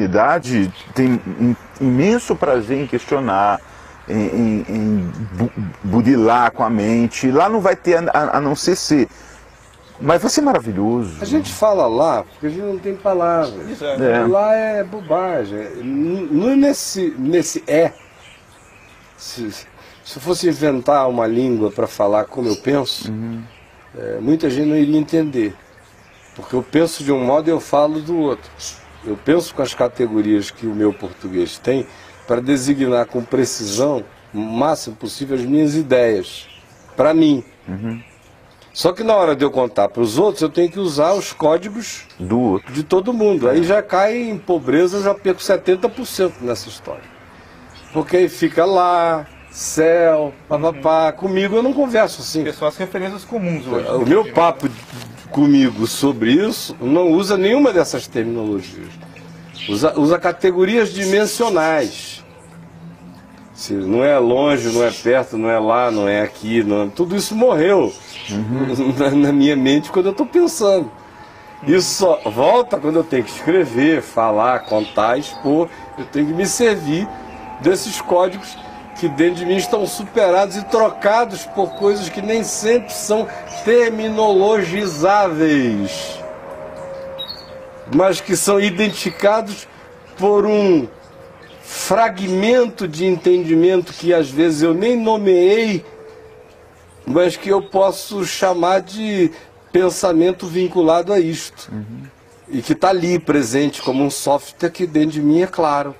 humanidade tem um imenso prazer em questionar, em burilar com a mente. Lá não vai ter a não ser. Mas vai ser maravilhoso. A gente fala lá porque a gente não tem palavras. Lá é bobagem. Não nesse Se eu fosse inventar uma língua para falar como eu penso, muita gente não iria entender. Porque eu penso de um modo e eu falo do outro. Eu penso com as categorias que o meu português tem para designar com precisão, o máximo possível, as minhas ideias. Para mim. Só que na hora de eu contar para os outros, eu tenho que usar os códigos do outro, de todo mundo. Aí já cai em pobreza, eu já perco 70% nessa história. Porque aí fica lá, céu, papapá. Comigo eu não converso assim. São as referências comuns hoje. O meu papo comigo sobre isso não usa nenhuma dessas terminologias. Usa categorias dimensionais. Se não é longe, não é perto, não é lá, não é aqui, não, tudo isso morreu na minha mente quando eu estou pensando. Isso só volta quando eu tenho que escrever, falar, contar, expor. Eu tenho que me servir desses códigos que dentro de mim estão superados e trocados por coisas que nem sempre são terminologizáveis, mas que são identificados por um fragmento de entendimento que às vezes eu nem nomeei, mas que eu posso chamar de pensamento vinculado a isto. E que está ali presente como um software que dentro de mim é claro.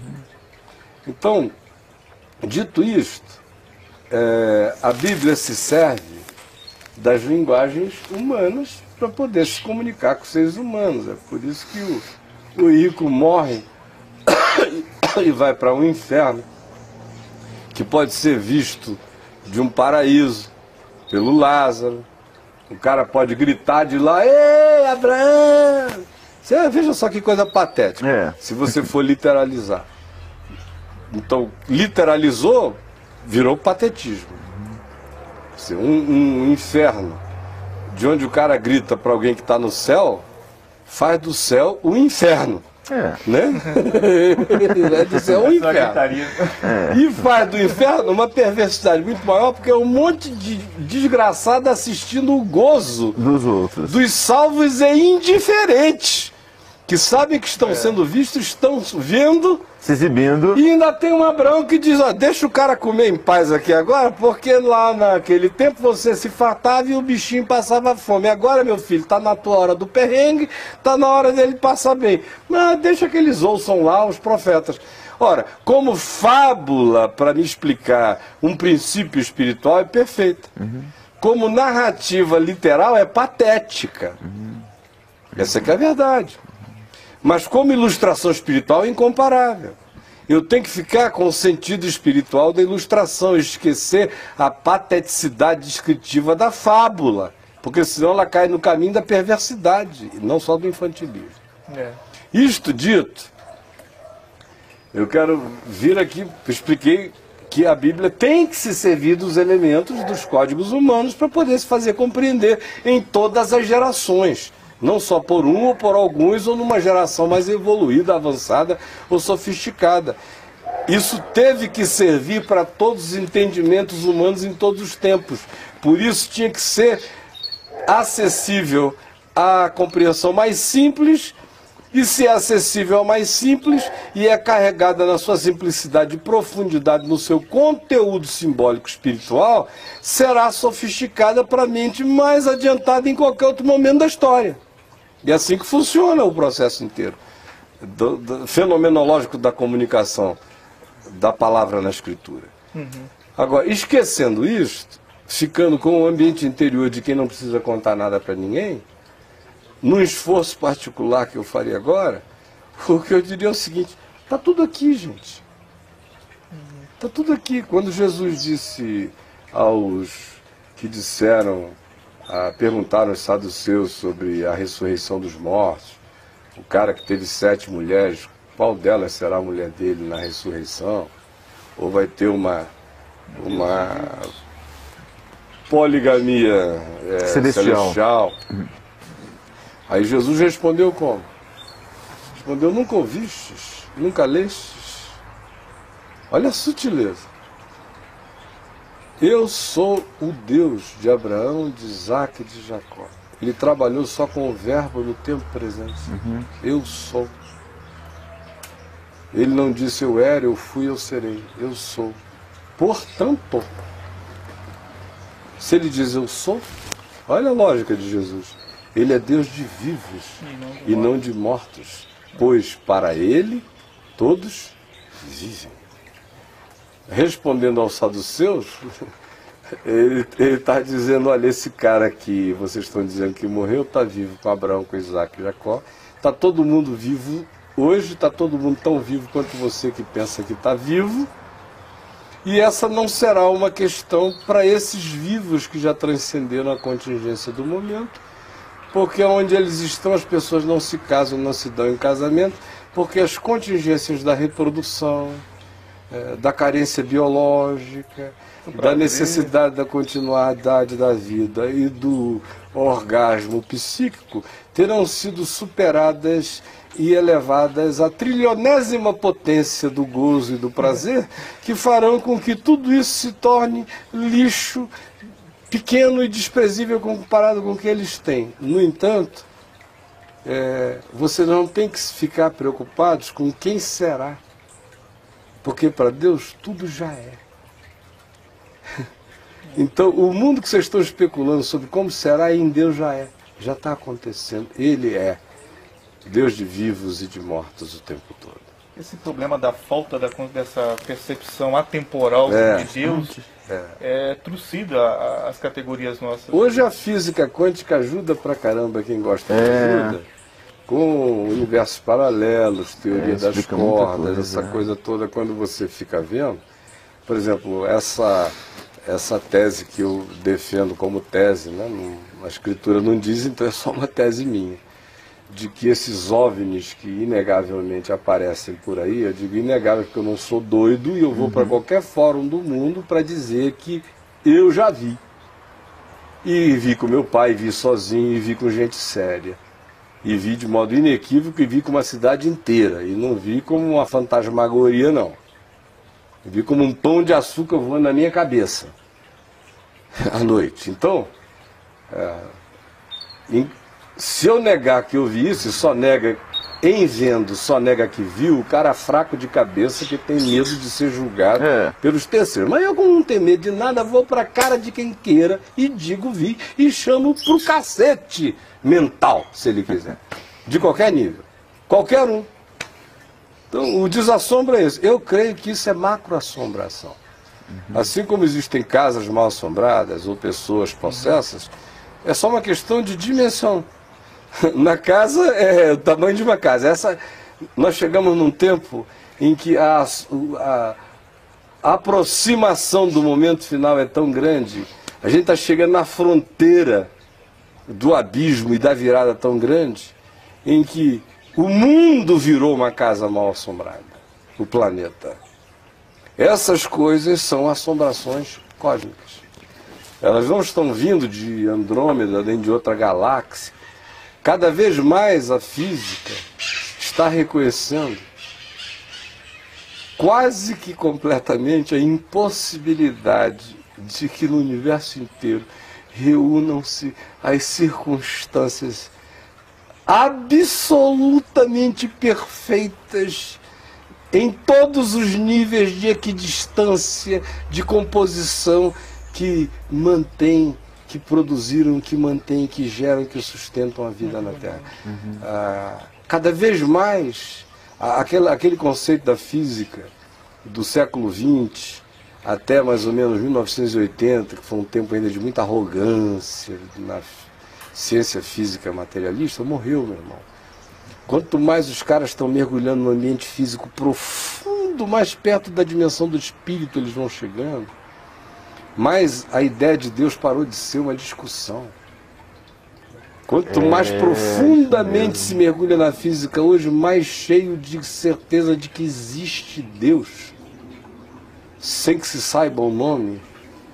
Então, dito isto, a Bíblia se serve das linguagens humanas para poder se comunicar com os seres humanos. É por isso que o rico morre e vai para um inferno, que pode ser visto de um paraíso pelo Lázaro. O cara pode gritar de lá: "Ei, Abraão!" Veja só que coisa patética, se você for literalizar. Então, literalizou, virou patetismo. Um inferno, de onde o cara grita para alguém que está no céu, faz do céu o inferno. Né? É do céu o inferno. E faz do inferno uma perversidade muito maior, porque é um monte de desgraçado assistindo o gozo dos outros, dos salvos e indiferentes, que sabem que estão sendo vistos, estão vendo, se exibindo. E ainda tem um Abraão que diz: ó, deixa o cara comer em paz aqui agora, porque lá naquele tempo você se fartava e o bichinho passava fome. Agora, meu filho, está na tua hora do perrengue, está na hora dele passar bem. Mas deixa que eles ouçam lá os profetas. Ora, como fábula para me explicar um princípio espiritual é perfeita. Como narrativa literal é patética. Essa que é a verdade. Mas como ilustração espiritual é incomparável. Eu tenho que ficar com o sentido espiritual da ilustração, esquecer a pateticidade descritiva da fábula, porque senão ela cai no caminho da perversidade, e não só do infantilismo. Isto dito, eu quero vir aqui, expliquei que a Bíblia tem que se servir dos elementos dos códigos humanos para poder se fazer compreender em todas as gerações. Não só por um ou por alguns, ou numa geração mais evoluída, avançada ou sofisticada. Isso teve que servir para todos os entendimentos humanos em todos os tempos. Por isso tinha que ser acessível à compreensão mais simples, e se é acessível ao mais simples e é carregada na sua simplicidade e profundidade no seu conteúdo simbólico espiritual, será sofisticada para a mente mais adiantada em qualquer outro momento da história. E é assim que funciona o processo inteiro, fenomenológico da comunicação da palavra na escritura. Agora, esquecendo isto, ficando com o ambiente interior de quem não precisa contar nada para ninguém, num esforço particular que eu faria agora, o que eu diria é o seguinte: está tudo aqui, gente. Está tudo aqui. Quando Jesus disse aos que disseram, perguntaram aos saduceus sobre a ressurreição dos mortos, o cara que teve 7 mulheres, qual delas será a mulher dele na ressurreição? Ou vai ter uma poligamia celestial? Aí Jesus respondeu como? respondeu: nunca ouvistes? Nunca lestes? Olha a sutileza. Eu sou o Deus de Abraão, de Isaac e de Jacó. Ele trabalhou só com o verbo no tempo presente. Eu sou. Ele não disse eu era, eu fui, eu serei. Eu sou. Portanto, se ele diz eu sou, olha a lógica de Jesus. Ele é Deus de vivos e não de mortos, pois para ele todos vivem. Respondendo aos saduceus, ele está dizendo: olha, esse cara que vocês estão dizendo que morreu está vivo com Abraão, com Isaac e Jacó. Está todo mundo vivo hoje, está todo mundo tão vivo quanto você que pensa que está vivo. E essa não será uma questão para esses vivos que já transcenderam a contingência do momento, porque onde eles estão as pessoas não se casam, não se dão em casamento, porque as contingências da reprodução, da carência biológica, da necessidade da continuidade da vida e do orgasmo psíquico terão sido superadas e elevadas à trilionésima potência do gozo e do prazer, que farão com que tudo isso se torne lixo, pequeno e desprezível comparado com o que eles têm. No entanto, você não tem que ficar preocupados com quem será, porque para Deus tudo já é. Então, o mundo que vocês estão especulando sobre como será, em Deus já é. Já está acontecendo. Ele é Deus de vivos e de mortos o tempo todo. Esse problema da falta dessa percepção atemporal de Deus trucida as categorias nossas. Hoje a física quântica ajuda pra caramba quem gosta de ajuda. Com universos paralelos, teoria das cordas, essa coisa toda, quando você fica vendo. Por exemplo, essa tese que eu defendo como tese, né? A escritura não diz, então é só uma tese minha, de que esses OVNIs que inegavelmente aparecem por aí, eu digo inegável porque eu não sou doido e eu vou para qualquer fórum do mundo para dizer que eu já vi. E vi com meu pai, vi sozinho, e vi com gente séria. E vi de modo inequívoco e vi com uma cidade inteira. E não vi como uma fantasmagoria, não. Eu vi como um pão de açúcar voando na minha cabeça à noite. Então, se eu negar que eu vi isso, e só nega em vendo, só nega que viu, o cara fraco de cabeça que tem medo de ser julgado pelos terceiros. Mas eu, como não tenho medo de nada, vou pra cara de quem queira e digo vi e chamo pro cacete mental, se ele quiser. De qualquer nível. Qualquer um. Então, o desassombro é esse. Eu creio que isso é macroassombração. Assim como existem casas mal assombradas ou pessoas possessas, é só uma questão de dimensão. Na casa é o tamanho de uma casa. Nós chegamos num tempo em que a aproximação do momento final é tão grande, a gente está chegando na fronteira do abismo e da virada tão grande, em que o mundo virou uma casa mal assombrada, o planeta. Essas coisas são assombrações cósmicas. Elas não estão vindo de Andrômeda, nem de outra galáxia. Cada vez mais a física está reconhecendo quase que completamente a impossibilidade de que no universo inteiro reúnam-se as circunstâncias absolutamente perfeitas em todos os níveis de equidistância, de composição, que mantém, que produziram, que mantêm, que geram, que sustentam a vida na Terra. Cada vez mais, aquele conceito da física do século XX até mais ou menos 1980, que foi um tempo ainda de muita arrogância na ciência física materialista, morreu, meu irmão. Quanto mais os caras estão mergulhando no ambiente físico profundo, mais perto da dimensão do espírito eles vão chegando, mais a ideia de Deus parou de ser uma discussão. Quanto mais profundamente se mergulha na física hoje, mais cheio de certeza de que existe Deus, sem que se saiba o nome,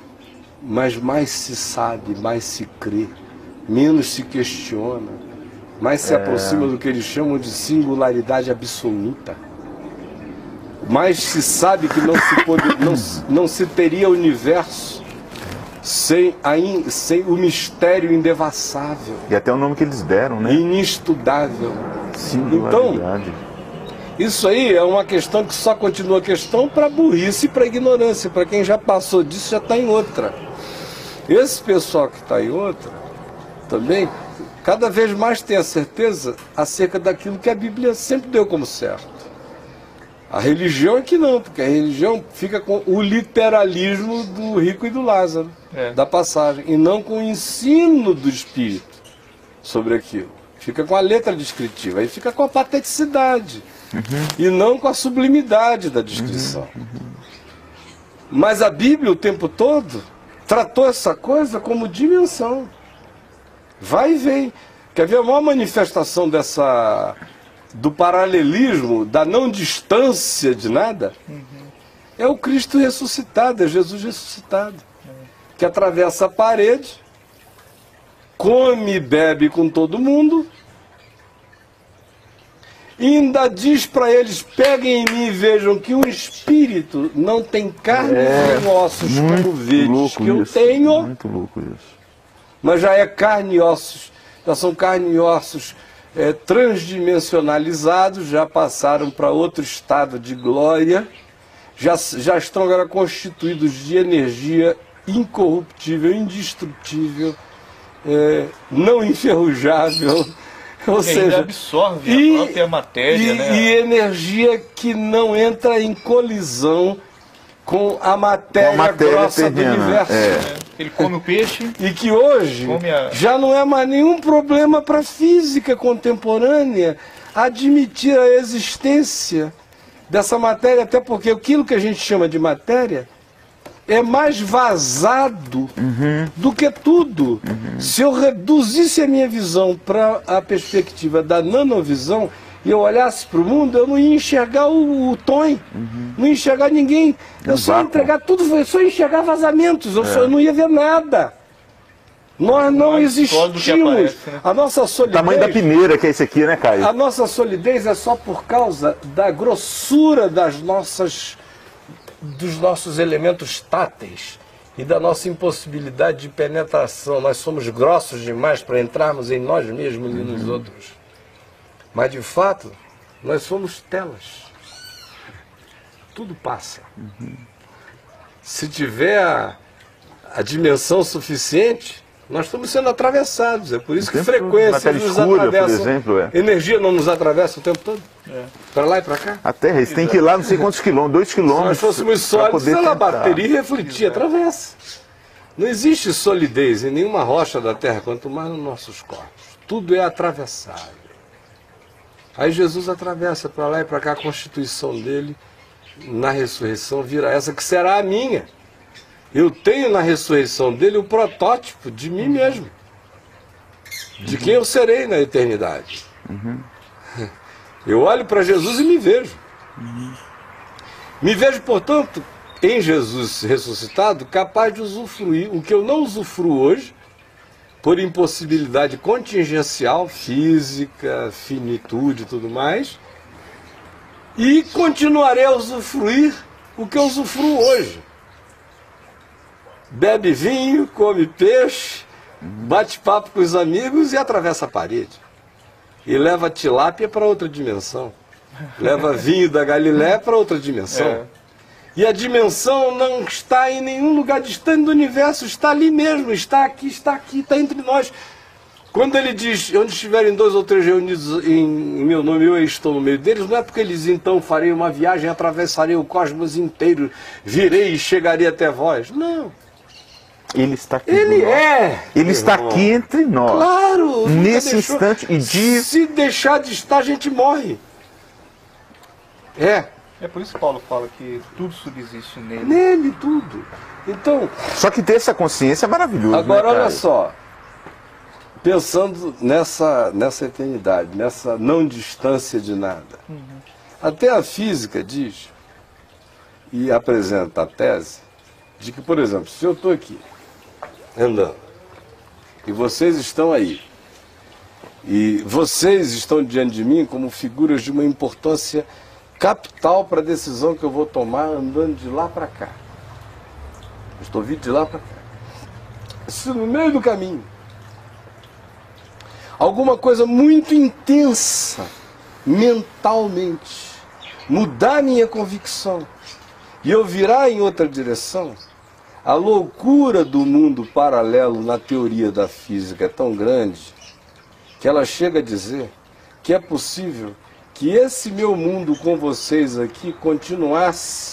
mas mais se sabe, mais se crê, menos se questiona, mais se aproxima do que eles chamam de singularidade absoluta. Mais se sabe que não se teria universo sem o mistério indevassável. E até o nome que eles deram, né? Inestudável. Singularidade. Então, isso aí é uma questão que só continua questão para burrice e para ignorância. Para quem já passou disso, já está em outra. Esse pessoal que está em outra, também, cada vez mais tem a certeza acerca daquilo que a Bíblia sempre deu como certo. A religião é que não, porque a religião fica com o literalismo do rico e do Lázaro, da passagem, e não com o ensino do Espírito sobre aquilo. Fica com a letra descritiva, aí fica com a pateticidade, e não com a sublimidade da descrição. Mas a Bíblia o tempo todo tratou essa coisa como dimensão. Vai e vem. Quer ver a maior manifestação do paralelismo, da não distância de nada? É o Cristo ressuscitado, é Jesus ressuscitado. Que atravessa a parede, come e bebe com todo mundo, e ainda diz para eles: peguem em mim e vejam que o Espírito não tem carne nem ossos, como vedes que eu tenho. Muito louco isso. Mas já é carne e ossos, já são carne e ossos transdimensionalizados, já passaram para outro estado de glória, já estão agora constituídos de energia incorruptível, indestrutível, não enferrujável, ou seja, absorve a própria matéria, né? E energia que não entra em colisão com a matéria grossa terrena do universo. Ele come o peixe. E que hoje já não é mais nenhum problema para a física contemporânea admitir a existência dessa matéria, até porque aquilo que a gente chama de matéria é mais vazado do que tudo. Se eu reduzisse a minha visão para a perspectiva da nanovisão, e eu olhasse para o mundo, eu não ia enxergar o Tom, não ia enxergar ninguém. Eu só ia entregar tudo, eu só ia enxergar vazamentos, eu não ia ver nada. Nós não existimos. Aparece, né? A nossa solidez... O tamanho da peneira que é esse aqui, né, Caio? A nossa solidez é só por causa da grossura dos nossos elementos táteis e da nossa impossibilidade de penetração. Nós somos grossos demais para entrarmos em nós mesmos e nos outros. Mas, de fato, nós somos telas. Tudo passa. Se tiver a dimensão suficiente, nós estamos sendo atravessados. É por isso que frequências nos atravessam. Por exemplo, Energia não nos atravessa o tempo todo? Para lá e para cá? A Terra, eles têm que ir lá não sei quantos quilômetros, 2 quilômetros. Se nós fôssemos sólidos, ela bateria e refletia, atravessa. Não existe solidez em nenhuma rocha da Terra, quanto mais nos nossos corpos. Tudo é atravessável. Aí Jesus atravessa para lá e para cá, a constituição dele na ressurreição vira essa que será a minha. Eu tenho na ressurreição dele o protótipo de mim mesmo, de quem eu serei na eternidade. Eu olho para Jesus e me vejo. Me vejo, portanto, em Jesus ressuscitado, capaz de usufruir o que eu não usufruo hoje, por impossibilidade contingencial, física, finitude e tudo mais, e continuarei a usufruir o que eu usufruo hoje. Bebe vinho, come peixe, bate papo com os amigos e atravessa a parede. E leva a tilápia para outra dimensão. Leva vinho da Galiléia para outra dimensão. E a dimensão não está em nenhum lugar distante do universo, está ali mesmo, está aqui, está entre nós. Quando ele diz, onde estiverem 2 ou 3 reunidos em meu nome, eu estou no meio deles, não é porque eles então farei uma viagem, atravessarei o cosmos inteiro, virei e chegarei até vós. Não. Ele está aqui. Ele está aqui entre nós. Claro. Nesse instante. E se deixar de estar, a gente morre. É por isso que Paulo fala que tudo subsiste nele. Nele, tudo. Então... Só que ter essa consciência é maravilhoso. Agora, né, olha só. Pensando nessa eternidade, nessa não distância de nada. Até a física diz, e apresenta a tese, de que, por exemplo, se eu estou aqui, andando, e vocês estão aí, E vocês estão diante de mim como figuras de uma importância capital para a decisão que eu vou tomar andando de lá para cá. Eu estou vindo de lá para cá. Se no meio do caminho alguma coisa muito intensa mentalmente mudar minha convicção e eu virar em outra direção, a loucura do mundo paralelo na teoria da física é tão grande que ela chega a dizer que é possível que esse meu mundo com vocês aqui continuasse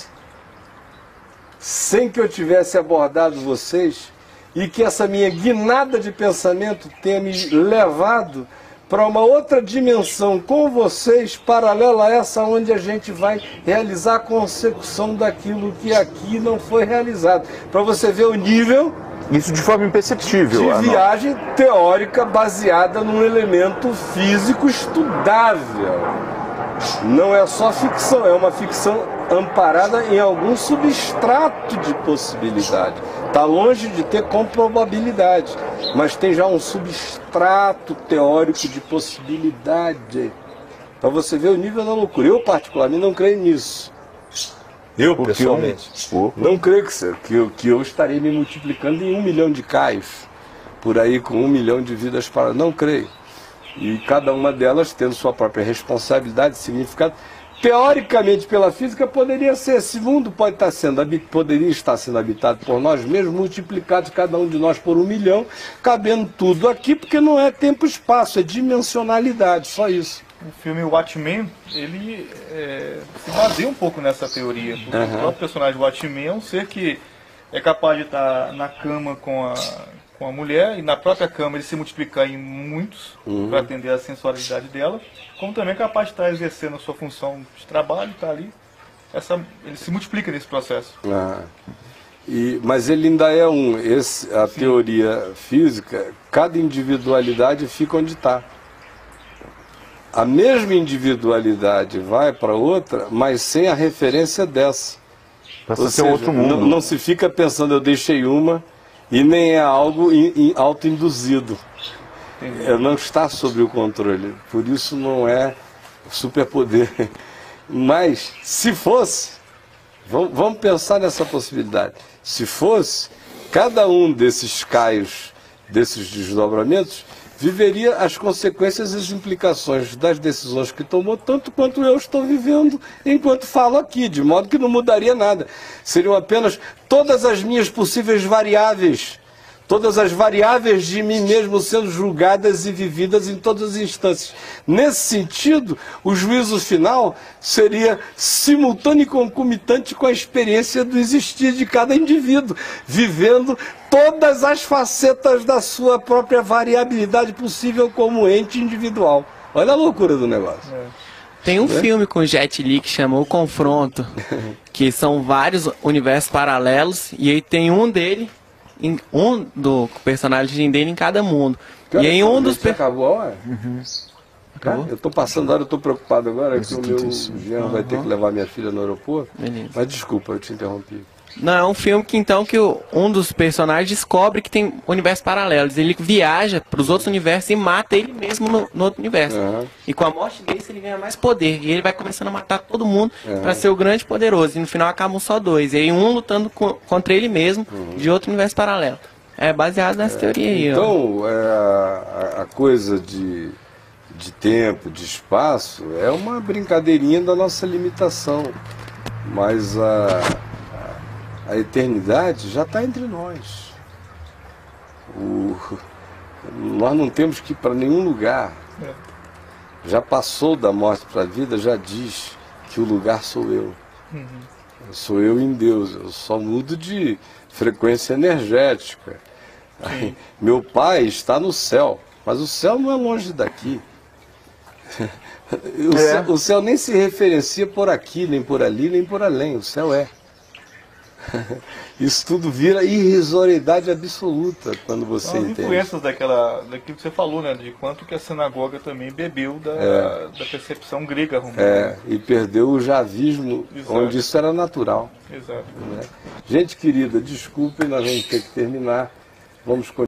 sem que eu tivesse abordado vocês e que essa minha guinada de pensamento tenha me levado para uma outra dimensão com vocês, paralela a essa, onde a gente vai realizar a consecução daquilo que aqui não foi realizado. Para você ver o nível... Isso de forma imperceptível. De viagem teórica baseada num elemento físico estudável. Não é só ficção, é uma ficção amparada em algum substrato de possibilidade. Está longe de ter comprobabilidade, mas tem já um substrato teórico de possibilidade. Para você ver o nível da loucura. Eu, particularmente, não creio nisso. Eu, pessoalmente, não creio que eu estarei me multiplicando em 1 milhão de caios, por aí com 1 milhão de vidas para... Não creio. E cada uma delas tendo sua própria responsabilidade, significado. Teoricamente, pela física, poderia ser. Esse mundo poderia estar sendo habitado por nós mesmos, multiplicados cada um de nós por 1 milhão, cabendo tudo aqui, porque não é tempo e espaço, é dimensionalidade, só isso. O filme Watchmen, ele se baseia um pouco nessa teoria. Porque o próprio personagem Watchmen é um ser que é capaz de estar na cama com a mulher, e na própria cama ele se multiplicar em muitos para atender a sensualidade dela, como também é capaz de estar exercendo a sua função de trabalho, está ali. Ele se multiplica nesse processo. Mas ele ainda é a teoria física, cada individualidade fica onde está. A mesma individualidade vai para outra, mas sem a referência dessa. Passa a ser outro mundo. Não se fica pensando, eu deixei uma, e nem é algo autoinduzido. Não está sob o controle. Por isso não é superpoder. Mas, se fosse, vamos pensar nessa possibilidade. Se fosse, cada um desses caios, desses desdobramentos, viveria as consequências e as implicações das decisões que tomou, tanto quanto eu estou vivendo enquanto falo aqui, de modo que não mudaria nada. Seriam apenas todas as minhas possíveis variáveis, todas as variáveis de mim mesmo sendo julgadas e vividas em todas as instâncias. Nesse sentido, o juízo final seria simultâneo e concomitante com a experiência do existir de cada indivíduo, vivendo todas as facetas da sua própria variabilidade possível como ente individual. Olha a loucura do negócio. Tem um filme com Jet Li que chama O Confronto, que são vários universos paralelos, e aí tem um do personagem dele em cada mundo. Cara, e aí acabou, eu estou passando a hora, eu estou preocupado agora que o meu genro vai ter que levar minha filha no aeroporto. Beleza. Mas desculpa, eu te interrompi. Não, é um filme que um dos personagens descobre que tem universos paralelos. Ele viaja para os outros universos e mata ele mesmo no outro universo. E com a morte dele ele ganha mais poder. E ele vai começando a matar todo mundo para ser o grande poderoso. E no final acabam só 2. E aí um lutando contra ele mesmo de outro universo paralelo. É baseado nessa teoria aí. Então, a coisa de tempo, de espaço, é uma brincadeirinha da nossa limitação. Mas a eternidade já está entre nós. Nós não temos que ir para nenhum lugar. Já passou da morte para a vida, já diz que o lugar sou eu. Sou eu em Deus, eu só mudo de frequência energética. Meu pai está no céu, mas o céu não é longe daqui. O céu nem se referencia por aqui, nem por ali, nem por além. O céu é. Isso tudo vira irrisoriedade absoluta quando você entende. As influências daquilo que você falou, né? De quanto que a sinagoga também bebeu da percepção grega romana. E perdeu o javismo, onde isso era natural. Exato. Né? Gente querida, desculpem, nós vamos ter que terminar. Vamos continuar.